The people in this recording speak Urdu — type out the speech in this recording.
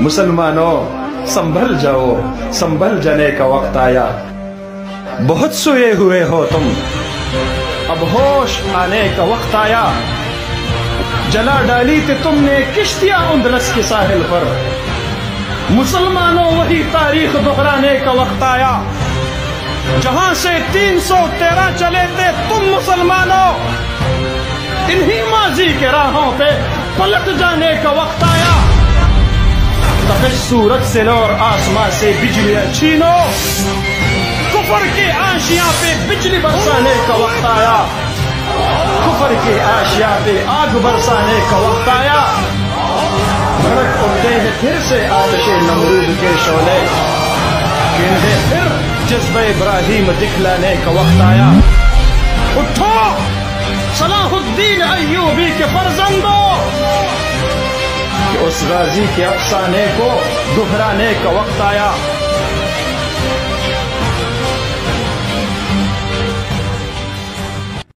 مسلمانوں سنبھل جاؤ، سنبھل جانے کا وقت آیا، بہت سوئے ہوئے ہو تم، اب ہوش آنے کا وقت آیا، جلا ڈالی تھی تم نے کشتیاں اندلس کے ساحل پر، مسلمانوں وہی تاریخ دہرانے کا وقت آیا، جہاں سے 313 چلے تھے تم مسلمانوں، انہی ماضی کے راہوں پہ پلٹ جانے کا وقت آیا، تپش سورج سے لو اور آسمان سے بجلیاں چھینو، کفر کے آشیاں پہ بجلی برسانے کا وقت آیا، کفر کے آشیاں پہ آگ برسانے کا وقت آیا، بھڑک اٹھتے ہیں پھر سے آتش نمرود کے شعلے، انہیں پھر جذبہ ابراہیم دکھلانے کا وقت آیا، اٹھو صلاح الدین ایوبی کے فرزندوں، کہ اس غازی کے افسانے کو دہرانے کا وقت آیا۔